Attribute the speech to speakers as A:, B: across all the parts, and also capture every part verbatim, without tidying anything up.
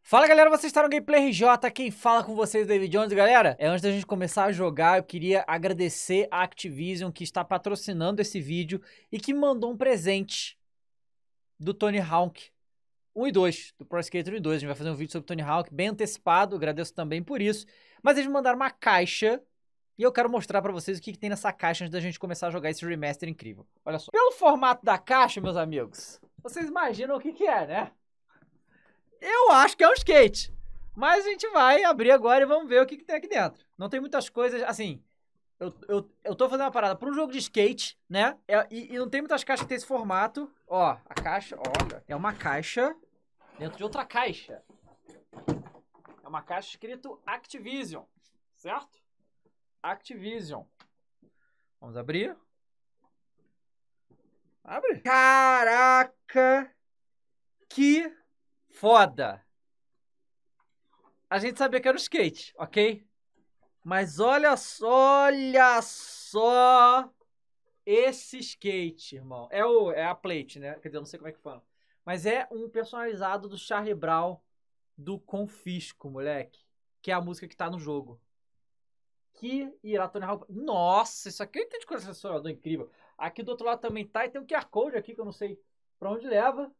A: Fala galera, vocês estão no Gameplay R J, quem fala com vocês é o David Jones. Galera, é, antes da gente começar a jogar, eu queria agradecer a Activision que está patrocinando esse vídeo e que me mandou um presente do Tony Hawk um e dois, do Pro Skater um e dois. A gente vai fazer um vídeo sobre Tony Hawk bem antecipado, agradeço também por isso. Mas eles me mandaram uma caixa e eu quero mostrar pra vocês o que, que tem nessa caixa antes da gente começar a jogar esse remaster incrível. Olha só. Pelo formato da caixa, meus amigos, vocês imaginam o que que é, né? Eu acho que é um skate. Mas a gente vai abrir agora e vamos ver o que, que tem aqui dentro. Não tem muitas coisas, assim... Eu, eu, eu tô fazendo uma parada para um jogo de skate, né? É, e, e não tem muitas caixas que tem esse formato. Ó, a caixa, olha. É uma caixa dentro de outra caixa. É uma caixa escrito Activision, certo? Activision. Vamos abrir. Abre. Caraca! Que foda! A gente sabia que era o skate, ok? Mas olha só, olha só esse skate, irmão. É, o, é a plate, né? Quer dizer, eu não sei como é que fala. Mas é um personalizado do Charlie Brown do Confisco, moleque. Que é a música que tá no jogo. Que irá Tony Hawk. Nossa, isso aqui é um de colecionador incrível. Aqui do outro lado também tá. E tem um Q R Code aqui que eu não sei pra onde leva.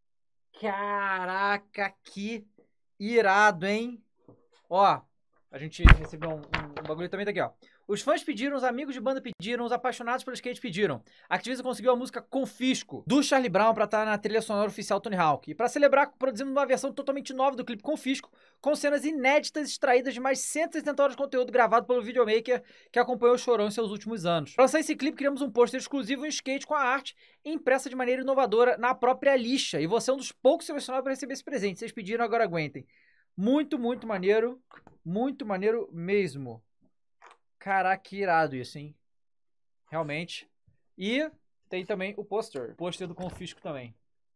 A: Caraca, que irado, hein? Ó, a gente recebeu um, um, um bagulho também daqui, ó. Os fãs pediram, os amigos de banda pediram, os apaixonados pelo skate pediram. A Activision conseguiu a música Confisco, do Charlie Brown, pra estar na trilha sonora oficial Tony Hawk. E pra celebrar, produzimos uma versão totalmente nova do clipe Confisco, com cenas inéditas extraídas de mais cento e setenta horas de conteúdo gravado pelo videomaker que acompanhou o Chorão em seus últimos anos. Pra lançar esse clipe, criamos um pôster exclusivo em skate com a arte impressa de maneira inovadora na própria lixa. E você é um dos poucos selecionados para receber esse presente. Vocês pediram, agora aguentem. Muito, muito maneiro. Muito maneiro mesmo. Caraca, que irado isso, hein? Realmente. E tem também o pôster. Pôster do Confisco também.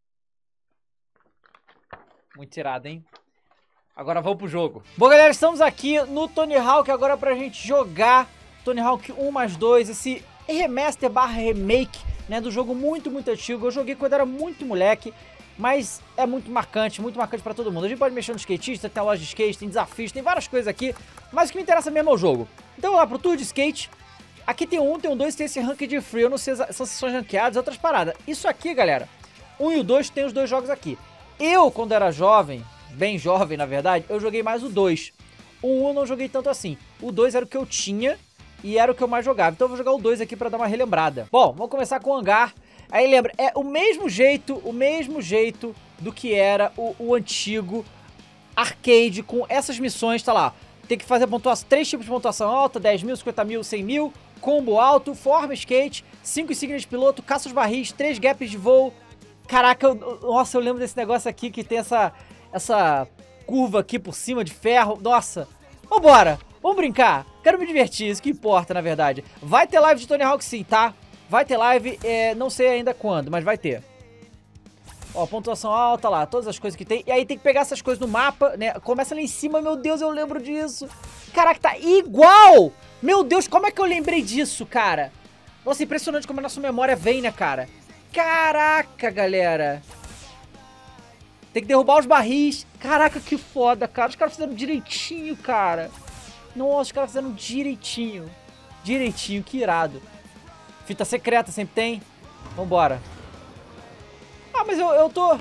A: Muito irado, hein? Agora vamos pro jogo. Bom, galera, estamos aqui no Tony Hawk agora pra gente jogar Tony Hawk um mais dois. Esse remaster barra remake, né? Do jogo muito, muito antigo. Eu joguei quando era muito moleque. Mas é muito marcante, muito marcante pra todo mundo. A gente pode mexer no skatista, tem a loja de skate, tem desafios, tem várias coisas aqui. Mas o que me interessa mesmo é o jogo. Então vamos lá pro Tour de Skate. Aqui tem um, tem um dois, tem esse Ranked Free. Eu não sei, são sessões ranqueadas, outras paradas. Isso aqui, galera, um e o dois tem os dois jogos aqui. Eu, quando era jovem, bem jovem na verdade, eu joguei mais o dois. O um eu não joguei tanto assim. O dois era o que eu tinha e era o que eu mais jogava. Então eu vou jogar o dois aqui pra dar uma relembrada. Bom, vamos começar com o hangar. Aí lembra, é o mesmo jeito, o mesmo jeito do que era o, o antigo arcade com essas missões, tá lá. Tem que fazer pontuação, três tipos de pontuação alta, dez mil, cinquenta mil, cem mil, combo alto, forma skate, cinco insígnias de piloto, caça os barris, três gaps de voo. Caraca, eu, nossa, eu lembro desse negócio aqui que tem essa, essa curva aqui por cima de ferro. Nossa, vambora, vamos brincar. Quero me divertir, isso que importa na verdade. Vai ter live de Tony Hawk sim, tá? Vai ter live, é, não sei ainda quando, mas vai ter. Ó, pontuação alta lá, todas as coisas que tem. E aí tem que pegar essas coisas no mapa, né? Começa lá em cima, meu Deus, eu lembro disso. Caraca, tá igual! Meu Deus, como é que eu lembrei disso, cara? Nossa, impressionante como a nossa memória vem, né, cara? Caraca, galera. Tem que derrubar os barris. Caraca, que foda, cara. Os caras fizeram direitinho, cara. Nossa, os caras fizeram direitinho. Direitinho, que irado. Fita secreta sempre tem. Vambora. Ah, mas eu, eu tô...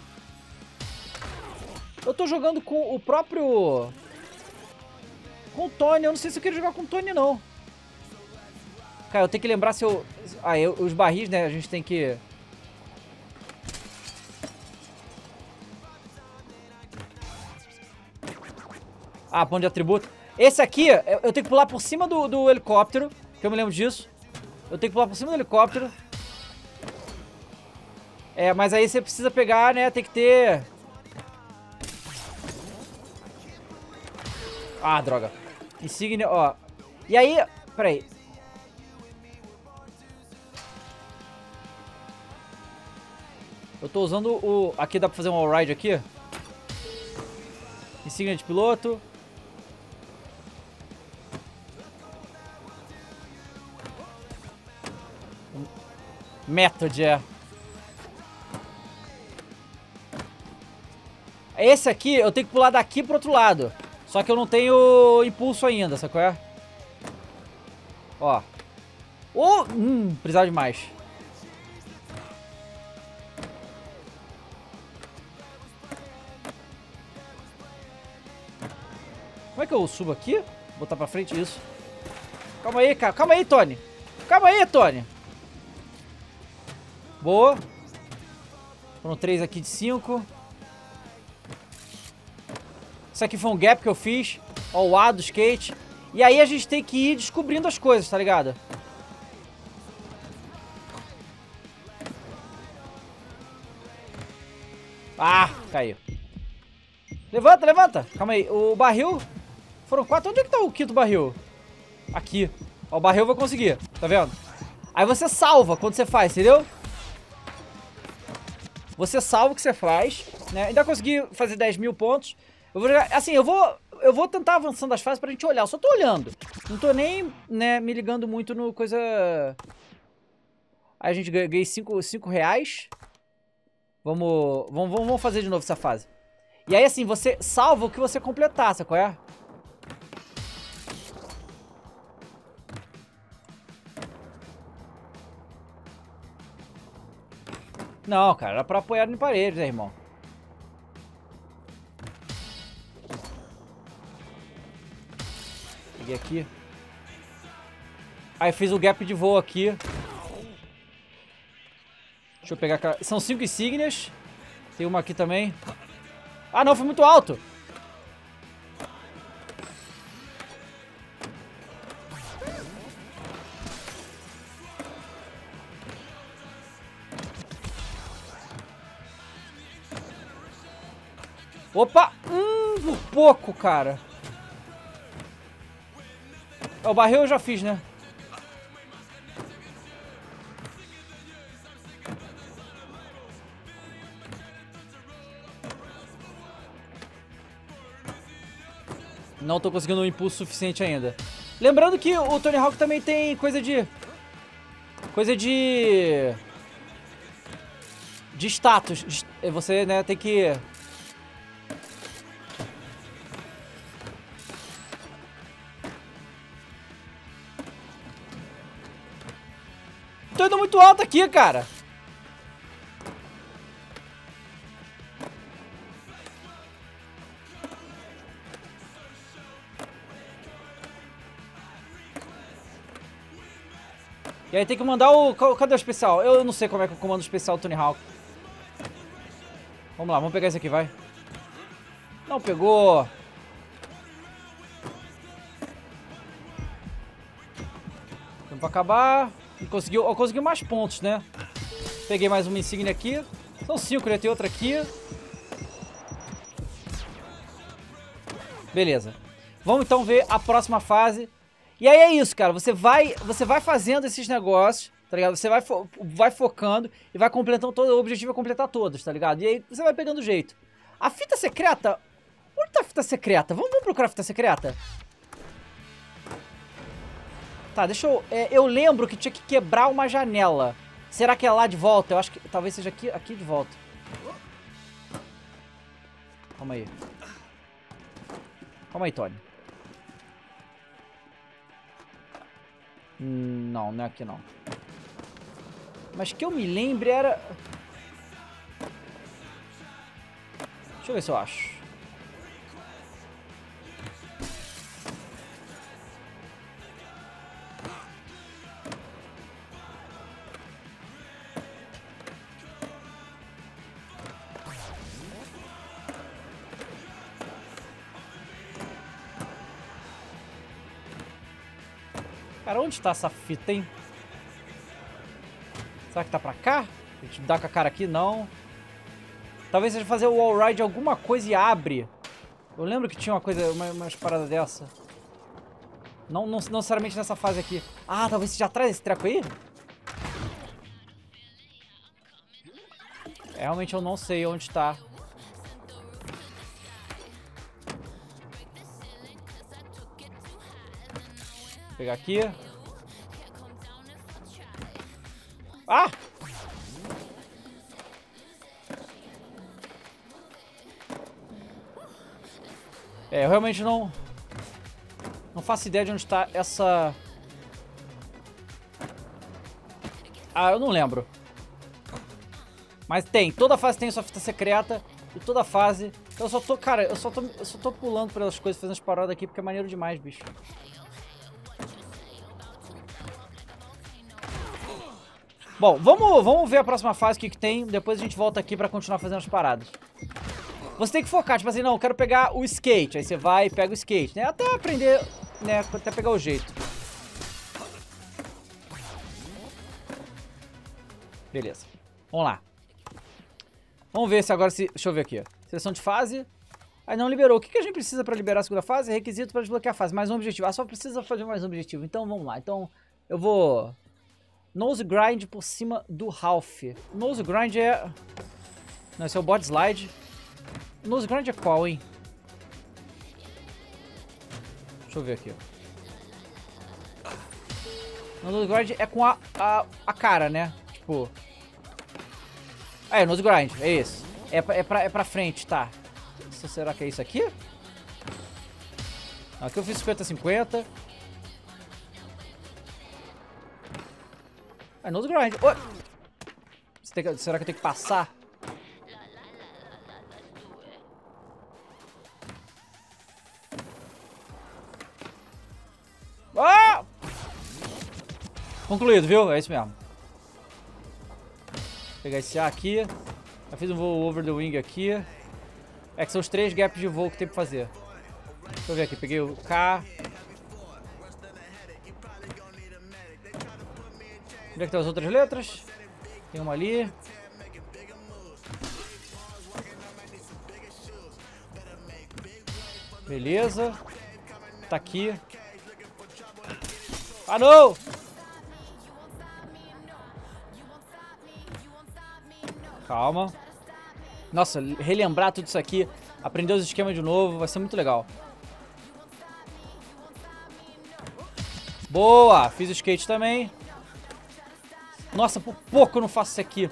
A: Eu tô jogando com o próprio... Com o Tony. Eu não sei se eu quero jogar com o Tony, não. Cara, eu tenho que lembrar se eu... Ah, eu, os barris, né? A gente tem que... Ah, ponto de atributo. Esse aqui, eu tenho que pular por cima do, do helicóptero. Que eu me lembro disso. Eu tenho que pular por cima do helicóptero. É, mas aí você precisa pegar, né? Tem que ter... Ah, droga. Insígnia, ó. E aí... Peraí. Eu tô usando o... Aqui dá pra fazer um all-ride aqui. Insígnia de piloto. Method, é. Esse aqui, eu tenho que pular daqui pro outro lado. Só que eu não tenho impulso ainda, sabe qual é? Ó. Oh, hum, precisava de mais. Como é que eu subo aqui? Vou botar pra frente isso. Calma aí, cara. Calma aí, Tony. Calma aí, Tony. Boa. Foram três aqui de cinco. Isso aqui foi um gap que eu fiz. Ó, o A do skate. E aí a gente tem que ir descobrindo as coisas, tá ligado? Ah, caiu. Levanta, levanta. Calma aí. O barril... Foram quatro. Onde é que tá o quinto barril? Aqui. Ó, o barril eu vou conseguir. Tá vendo? Aí você salva quando você faz, entendeu? Você salva o que você faz, né? Ainda consegui fazer dez mil pontos. Eu vou jogar... Assim, eu vou... Eu vou tentar avançando as fases pra gente olhar. Eu só tô olhando. Não tô nem, né, me ligando muito no coisa... Aí a gente ganhei cinco reais. Vamos, vamos, vamos fazer de novo essa fase. E aí, assim, você salva o que você completar, sabe qual é? Não, cara, era pra apoiar em paredes, né, irmão? Peguei aqui. Aí fiz o gap de voo aqui. Deixa eu pegar aquela... São cinco insígnias. Tem uma aqui também. Ah, não, foi muito alto. Opa! Hum, por pouco, cara. O barril eu já fiz, né? Não tô conseguindo um impulso suficiente ainda. Lembrando que o Tony Hawk também tem coisa de... Coisa de... De status. Você, né, tem que... Tô indo muito alto aqui, cara. E aí tem que mandar o... Cadê o especial? Eu não sei como é que eu comando o especial do Tony Hawk. Vamos lá, vamos pegar esse aqui, vai. Não pegou. Tempo pra acabar. E conseguiu, eu consegui mais pontos, né? Peguei mais uma insígnia aqui. São cinco, né? Tem outra aqui. Beleza. Vamos então ver a próxima fase. E aí é isso, cara. Você vai, você vai fazendo esses negócios, tá ligado? Você vai, fo vai focando e vai completando todo. O objetivo é completar todos, tá ligado? E aí você vai pegando jeito. A fita secreta... Onde tá a fita secreta? Vamos, vamos procurar a fita secreta? Tá, deixa eu... É, eu lembro que tinha que quebrar uma janela. Será que é lá de volta? Eu acho que talvez seja aqui, aqui de volta. Calma aí. Calma aí, Tony. Hum, não, não é aqui não. Mas que eu me lembre era... Deixa eu ver se eu acho. Cara, onde tá essa fita, hein? Será que tá pra cá? A gente dá com a cara aqui? Não. Talvez seja fazer o wall ride alguma coisa e abre. Eu lembro que tinha uma coisa, uma, umas paradas dessa. Não, não, não necessariamente nessa fase aqui. Ah, talvez seja atrás desse treco aí? Realmente eu não sei onde tá. Vou pegar aqui. Ah! É, eu realmente não... Não faço ideia de onde está essa... Ah, eu não lembro. Mas tem, toda fase tem sua fita secreta. E toda fase... Eu só tô, cara, eu só tô, eu só tô pulando por essas coisas, fazendo as paradas aqui, porque é maneiro demais, bicho. Bom, vamos, vamos ver a próxima fase, o que que tem. Depois a gente volta aqui pra continuar fazendo as paradas. Você tem que focar, tipo assim, não, eu quero pegar o skate. Aí você vai e pega o skate, né? Até aprender, né, até pegar o jeito. Beleza, vamos lá. Vamos ver se agora se... Deixa eu ver aqui, ó. Seleção de fase. Aí não liberou. O que que a gente precisa pra liberar a segunda fase? Requisito pra desbloquear a fase. Mais um objetivo. Ah, só precisa fazer mais um objetivo. Então vamos lá. Então eu vou... Nose Grind por cima do Ralph. Nose Grind é... Não, esse é o Body Slide. Nose Grind é qual, hein? Deixa eu ver aqui. Nose Grind é com a, a, a cara, né? Tipo... Ah, é, Nose Grind. É esse. É pra, é, pra, é pra frente, tá. Será que é isso aqui? Aqui eu fiz cinquenta cinquenta. É Nose Grind. Oh! Você tem que, será que eu tenho que passar? Ah! Concluído, viu? É isso mesmo. Vou pegar esse A aqui. Já fiz um voo over the wing aqui. É que são os três gaps de voo que tem pra fazer. Deixa eu ver aqui. Peguei o K. Onde é que estão as outras letras? Tem uma ali. Beleza. Tá aqui. Ah, não! Calma. Nossa, relembrar tudo isso aqui. Aprender os esquemas de novo. Vai ser muito legal. Boa! Fiz o skate também. Nossa, por pouco eu não faço isso aqui.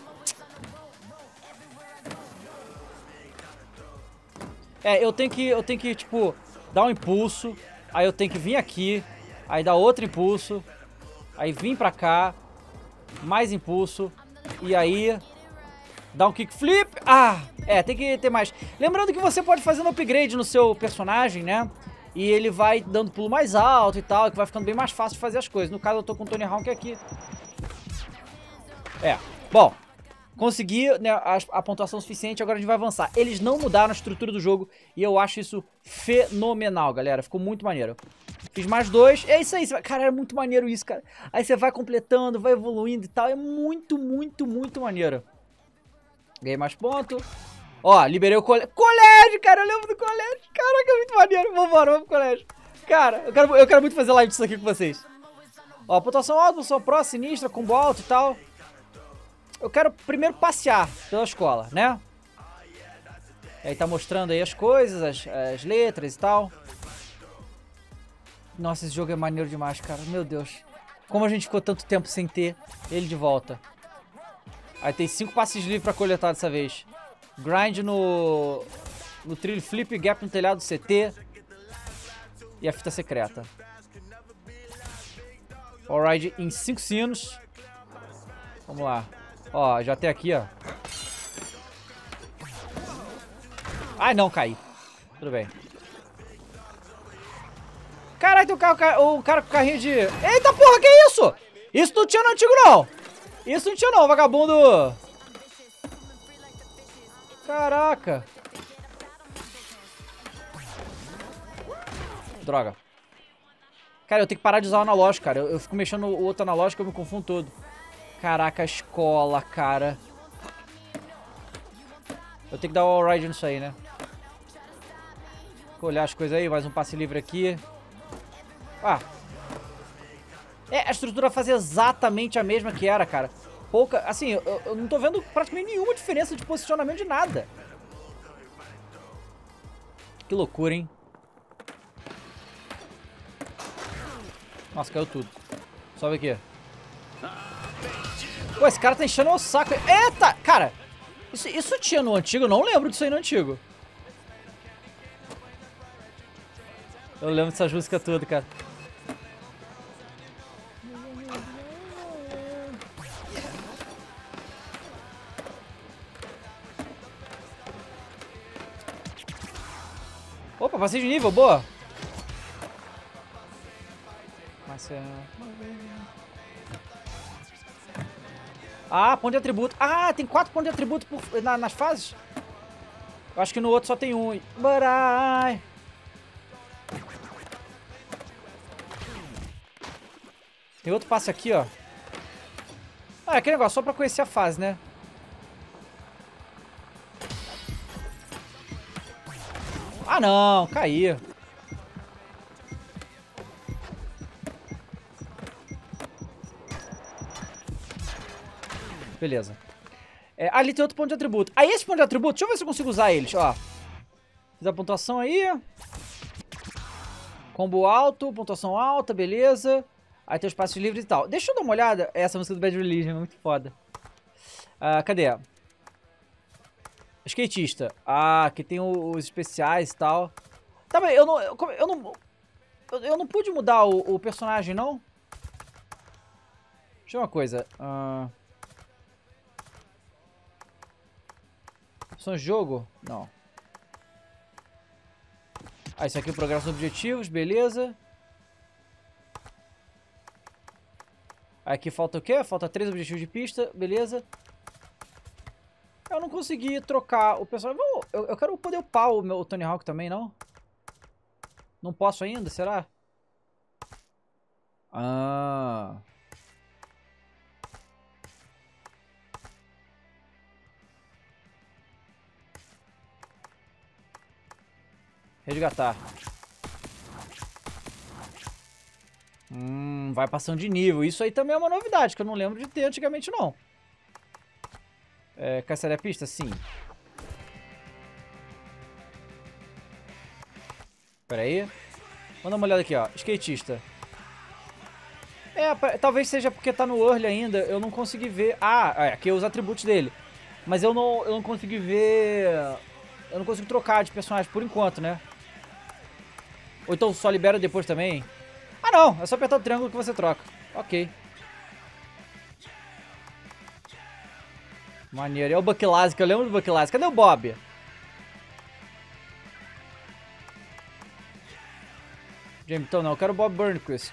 A: É, eu tenho que, eu tenho que, tipo, dar um impulso. Aí eu tenho que vir aqui. Aí dar outro impulso. Aí vir pra cá. Mais impulso. E aí... Dar um kickflip. Ah, é, tem que ter mais. Lembrando que você pode fazer um upgrade no seu personagem, né? E ele vai dando pulo mais alto e tal, que vai ficando bem mais fácil de fazer as coisas. No caso, eu tô com o Tony Hawk aqui. É, bom. Consegui, né, a, a pontuação suficiente, agora a gente vai avançar. Eles não mudaram a estrutura do jogo e eu acho isso fenomenal, galera. Ficou muito maneiro. Fiz mais dois. É isso aí. Vai... Cara, é muito maneiro isso, cara. Aí você vai completando, vai evoluindo e tal. É muito, muito, muito maneiro. Ganhei mais ponto. Ó, liberei o colégio. Colégio, cara, eu lembro do colégio. Caraca, é muito maneiro. Vambora, vamos pro colégio. Cara, eu quero, eu quero muito fazer live disso aqui com vocês. Ó, pontuação alta, pontuação pró, sinistra, combo alto e tal. Eu quero primeiro passear pela escola, né? Aí tá mostrando aí as coisas, as, as letras e tal. Nossa, esse jogo é maneiro demais, cara. Meu Deus. Como a gente ficou tanto tempo sem ter ele de volta. Aí tem cinco passes livres pra coletar dessa vez. Grind no... No trilho flip, gap no telhado do C T. E a fita secreta. Alright, em cinco sinos. Vamos lá. Ó, já tem aqui, ó. Ai, não, caí. Tudo bem. Caralho, tem um carro, o cara com carrinho de... Eita porra, que isso? Isso não tinha no antigo, não. Isso não tinha não, vagabundo. Caraca. Droga. Cara, eu tenho que parar de usar o analógico, cara. Eu, eu fico mexendo o outro analógico e eu me confundo todo. Caraca, a escola, cara. Eu tenho que dar o all-ride nisso aí, né? Vou olhar as coisas aí, mais um passe livre aqui. Ah. É, a estrutura fazia exatamente a mesma que era, cara. Pouca, assim, eu, eu não tô vendo praticamente nenhuma diferença de posicionamento de nada. Que loucura, hein? Nossa, caiu tudo. Sobe aqui. Pô, esse cara tá enchendo o saco. Eita! Cara, isso, isso tinha no antigo? Eu não lembro disso aí no antigo. Eu lembro dessas músicas todas, cara. Opa, passei de nível, boa. Ah, ponto de atributo. Ah, tem quatro pontos de atributo por, na, nas fases? Eu acho que no outro só tem um. But I... Tem outro passe aqui, ó. Ah, é aquele negócio, só pra conhecer a fase, né? Ah, não, caí. Beleza. É, ali tem outro ponto de atributo. Aí esse ponto de atributo, deixa eu ver se eu consigo usar eles, ó. Fiz a pontuação aí. Combo alto, pontuação alta, beleza. Aí tem os passos livres e tal. Deixa eu dar uma olhada. Essa música do Bad Religion é muito foda. Ah, cadê? Skatista. Ah, aqui tem os especiais e tal. Tá bem, eu não... Eu, eu não... Eu, eu não pude mudar o, o personagem, não? Deixa eu ver uma coisa. Ah... Opções de jogo? Não. Ah, isso aqui é o progresso dos objetivos, beleza. Aqui falta o quê? Falta três objetivos de pista, beleza. Eu não consegui trocar o personagem. Eu, eu quero poder upar o meu Tony Hawk também, não? Não posso ainda, será? Ah... Resgatar. Hum, vai passando de nível. Isso aí também é uma novidade, que eu não lembro de ter antigamente, não. É, caçaria a pista? Sim. Pera aí. Vamos dar uma olhada aqui, ó. Skatista. É, talvez seja porque tá no early ainda. Eu não consegui ver... Ah, é, aqui é os atributos dele. Mas eu não, eu não consegui ver... Eu não consigo trocar de personagem por enquanto, né? Ou então só libera depois também? Ah, não. É só apertar o triângulo que você troca. Ok. Maneiro. É o Buck Lassie, eu lembro do Buck Lassie. Cadê o Bob? Jameson, não. Eu quero o Bob Burnquist.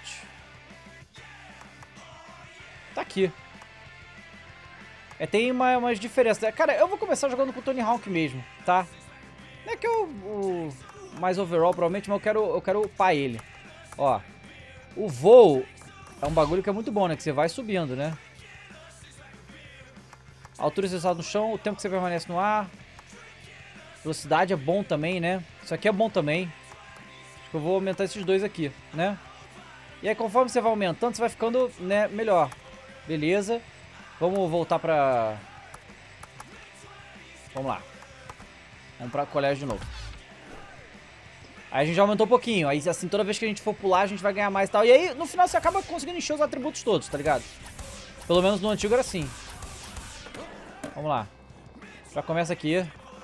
A: Tá aqui. É, tem uma, umas diferenças. Cara, eu vou começar jogando com o Tony Hawk mesmo, tá? Não é que eu... O... mais overall, provavelmente, mas eu quero, eu quero upar ele. Ó, o voo é um bagulho que é muito bom, né? Que você vai subindo, né? A altura você no chão, o tempo que você permanece no ar. Velocidade é bom também, né? Isso aqui é bom também. Acho que eu vou aumentar esses dois aqui, né? E aí, conforme você vai aumentando, você vai ficando, né, melhor. Beleza. Vamos voltar pra... Vamos lá. Vamos pra colégio de novo. Aí a gente já aumentou um pouquinho. Aí, assim, toda vez que a gente for pular, a gente vai ganhar mais e tal. E aí, no final, você acaba conseguindo encher os atributos todos, tá ligado? Pelo menos no antigo era assim. Vamos lá. Já começa aqui.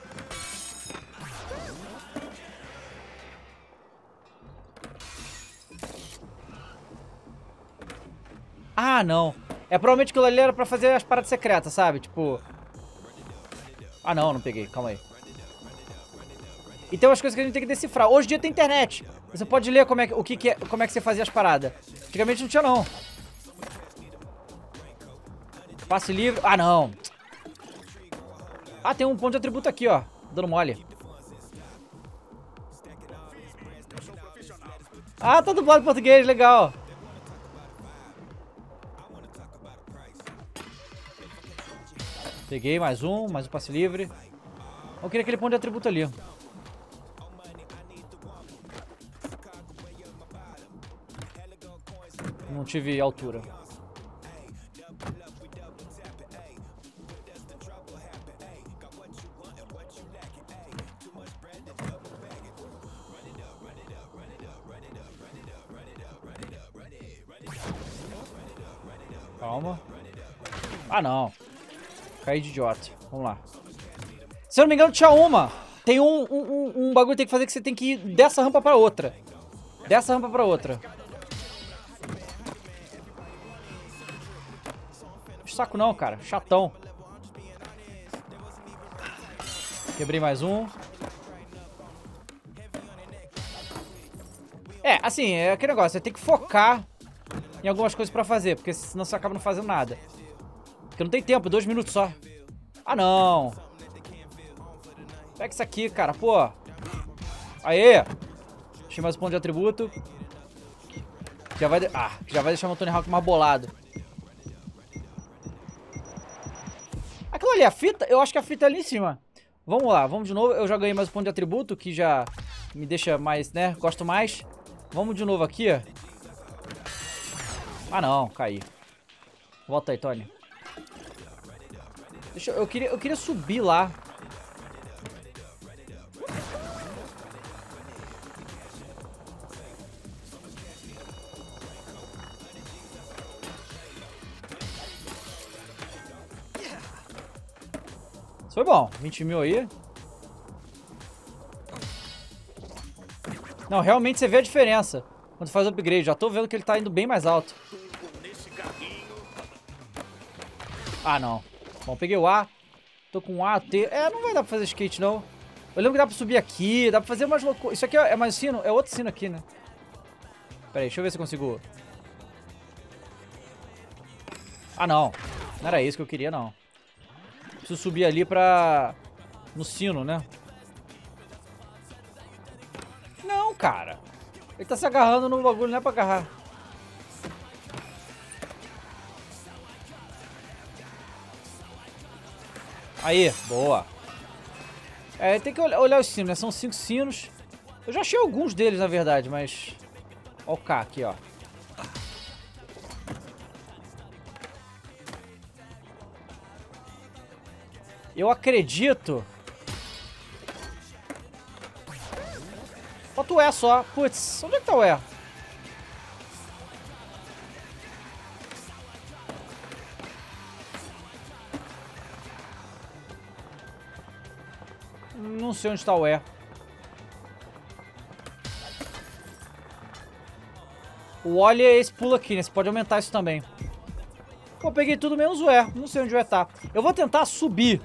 A: Ah, não. É provavelmente aquilo ali era pra fazer as paradas secretas, sabe? Tipo... Ah, não, não peguei. Calma aí. E tem umas coisas que a gente tem que decifrar. Hoje em dia tem internet. Você pode ler como é que, o que, que é, como é que você fazia as paradas. Antigamente não tinha, não. Passe livre. Ah, não. Ah, tem um ponto de atributo aqui, ó. Dando mole. Ah, tá dublado em português. Legal. Peguei mais um. Mais um passe livre. Eu queria aquele ponto de atributo ali. Não tive altura. Calma. Ah, não. Caí de idiota. Vamos lá. Se eu não me engano, tinha uma. Tem um, um, um, um bagulho que tem que fazer que você tem que ir dessa rampa pra outra. Dessa rampa pra outra. Saco não, cara. Chatão. Quebrei mais um. É, assim, é aquele negócio. Você tem que focar em algumas coisas pra fazer, porque senão você acaba não fazendo nada. Porque não tem tempo, dois minutos só. Ah, não. Pega isso aqui, cara, pô. Aê. Achei mais um ponto de atributo. Já vai, de... ah, já vai deixar o Tony Hawk mais bolado. Aquilo ali, a fita, eu acho que a fita é ali em cima. Vamos lá, vamos de novo. Eu já ganhei mais um ponto de atributo, que já me deixa mais, né, gosto mais. Vamos de novo aqui, ó. Ah, não, caí. Volta aí, Tony. Deixa eu, eu queria, eu queria subir lá. Isso foi bom, vinte mil aí. Não, realmente você vê a diferença quando faz o upgrade. Já tô vendo que ele tá indo bem mais alto. Ah, não. Bom, peguei o A. Tô com o A, T. É, não vai dar pra fazer skate, não. Eu lembro que dá pra subir aqui, dá pra fazer umas loucuras. Isso aqui é mais sino? É outro sino aqui, né? Pera aí, deixa eu ver se eu consigo... Ah, não. Não era isso que eu queria, não. Preciso subir ali pra... no sino, né? Não, cara. Ele tá se agarrando no bagulho, não é pra agarrar. Aí, boa. É, tem que olhar, olhar os sinos, né? São cinco sinos. Eu já achei alguns deles, na verdade, mas... Ó o K aqui, ó. Eu acredito... Falta o E só. Putz, onde é que tá o E? Não sei onde tá o E. O olho é esse pulo aqui, né? Você pode aumentar isso também. Pô, eu peguei tudo menos o E. Não sei onde o E tá. Eu vou tentar subir.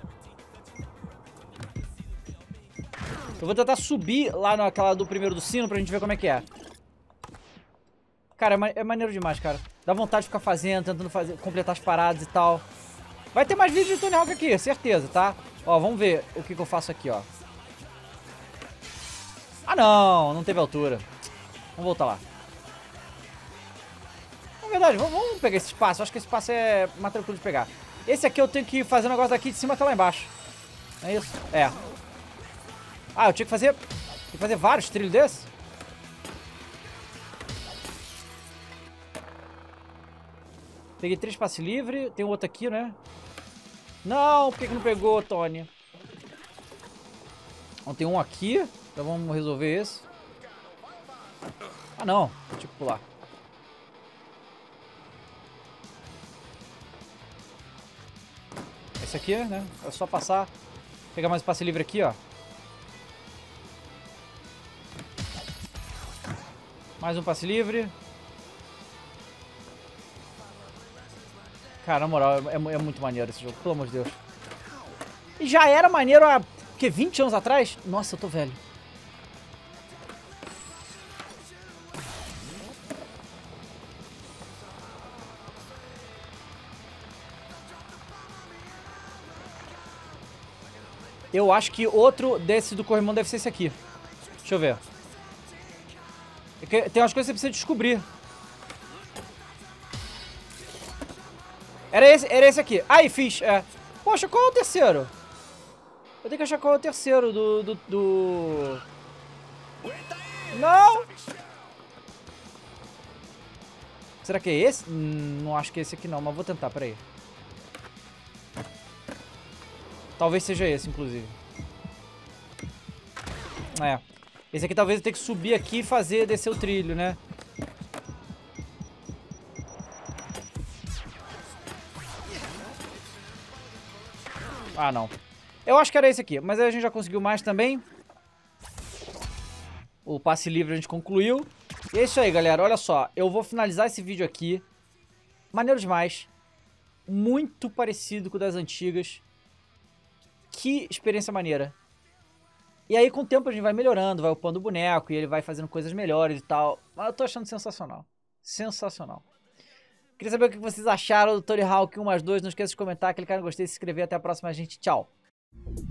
A: Eu vou tentar subir lá naquela do primeiro do sino pra gente ver como é que é. Cara, é, ma é maneiro demais, cara. Dá vontade de ficar fazendo, tentando fazer, completar as paradas e tal. Vai ter mais vídeos de Tony Hawk aqui, certeza, tá? Ó, vamos ver o que, que eu faço aqui, ó. Ah, não, não teve altura. Vamos voltar lá. Na verdade, vamos, vamos pegar esse espaço. Acho que esse espaço é mais tranquilo de pegar. Esse aqui eu tenho que fazer um negócio daqui de cima até lá embaixo. É isso? É. Ah, eu tinha que fazer... Tinha que fazer vários trilhos desses? Peguei três passes livres. Tem outro aqui, né? Não, por que que não pegou, Tony? Então, tem um aqui. Então vamos resolver esse. Ah, não. Deixa eu pular. Esse aqui, né? É só passar. Pegar mais passe livre aqui, ó. Mais um passe livre. Cara, na moral, é, é muito maneiro esse jogo, pelo amor de Deus. E já era maneiro há, o quê, vinte anos atrás? Nossa, eu tô velho. Eu acho que outro desse do corrimão deve ser esse aqui. Deixa eu ver. Tem umas coisas que você precisa descobrir. Era esse, era esse aqui. Aí, fiz. É. Poxa, qual é o terceiro? Eu tenho que achar qual é o terceiro do... do, do... Não! Será que é esse? Hum, não acho que é esse aqui não, mas vou tentar, peraí. Talvez seja esse, inclusive. É. Esse aqui talvez eu tenha que subir aqui e fazer descer o trilho, né? Ah, não. Eu acho que era esse aqui, mas aí a gente já conseguiu mais também. O passe livre a gente concluiu. E é isso aí, galera. Olha só, eu vou finalizar esse vídeo aqui. Maneiro demais. Muito parecido com o das antigas. Que experiência maneira. E aí, com o tempo, a gente vai melhorando, vai upando o boneco e ele vai fazendo coisas melhores e tal. Mas eu tô achando sensacional. Sensacional. Queria saber o que vocês acharam do Tony Hawk um mais dois. Não esqueça de comentar, clicar no gostei, se inscrever. Até a próxima, gente. Tchau.